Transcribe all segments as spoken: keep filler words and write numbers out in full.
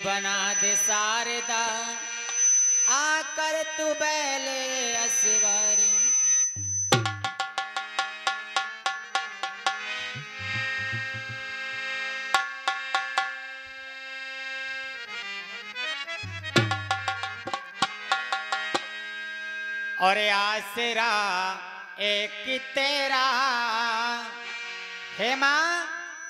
बना दे शारदा आकर तू बैले असवारी। और आसरा एक तेरा है माँ,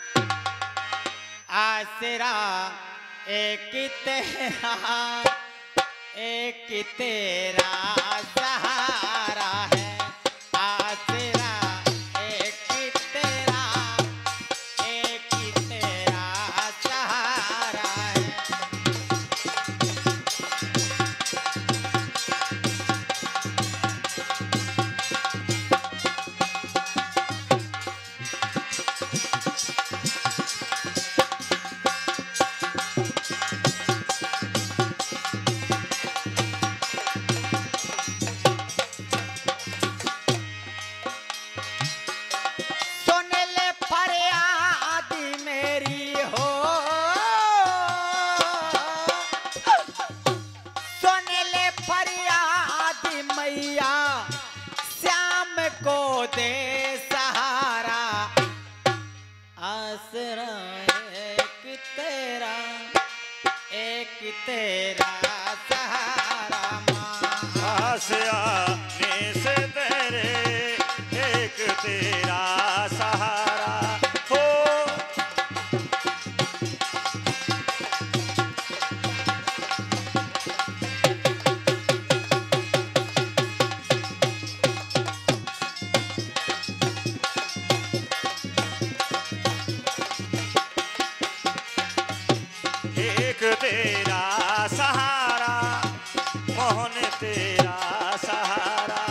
आसरा एक तेरा एक तेरा सहारा है। आसरा एक तेरा एक तेरा सहारा है। को दे सहारा आसरा एक तेरा एक तेरा सहारा माँ। आसरा से तेरे एक तेरा सहारा हो। तेरा सहारा मोहन तेरा सहारा।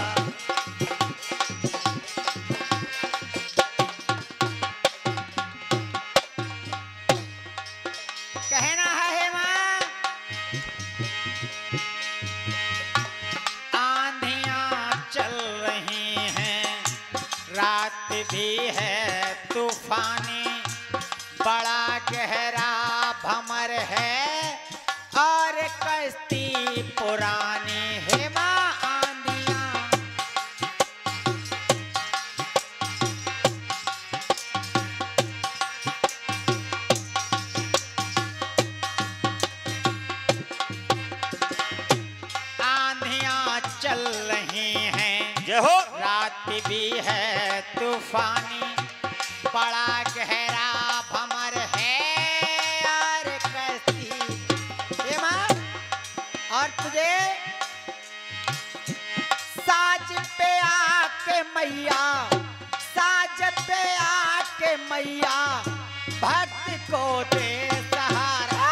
कहना है माँ, आंधियां चल रही हैं, रात भी है तूफानी, बड़ा गहरा भंवर है और कश्ती पुरानी है माँ। आंधियां आंधियां चल रही हैं, जय हो। रात भी है तूफानी, बड़ा गहरा भंवर है और कश्ती है माँ। और तुझे साज पे आके मैया, साज पे आके मैया, भक्त को दे सहारा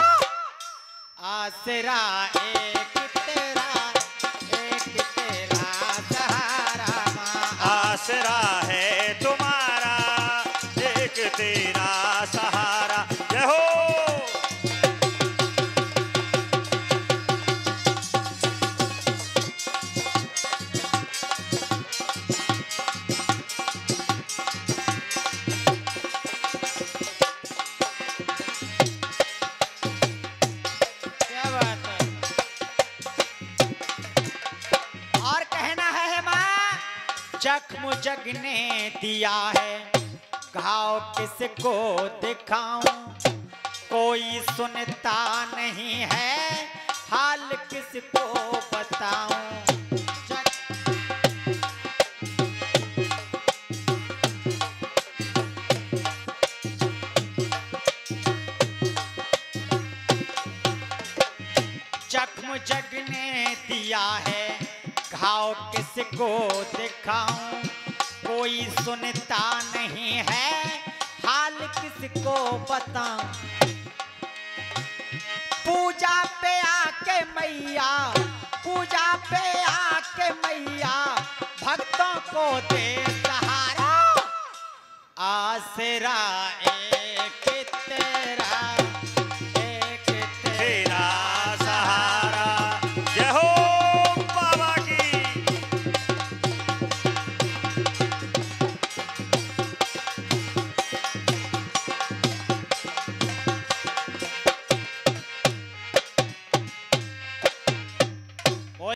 आसरा एक तेरा एक तेरा सहारा माँ। आसरा है तुम्हारा एक तेरा सहारा। जय हो। क्या बात है। और कहना है माँ, जख्म जग ने दिया है, घाव किसको दिखाऊं, कोई सुनता नहीं है, हाल किसको बताऊं। जख्म जग ने दिया है, घाव किसको दिखाऊं, कोई सुनता नहीं है, हाल किसको बताऊं। पूजा पे आके मैया, पूजा पे आके मैया, भक्तों को दे सहारा आसरा।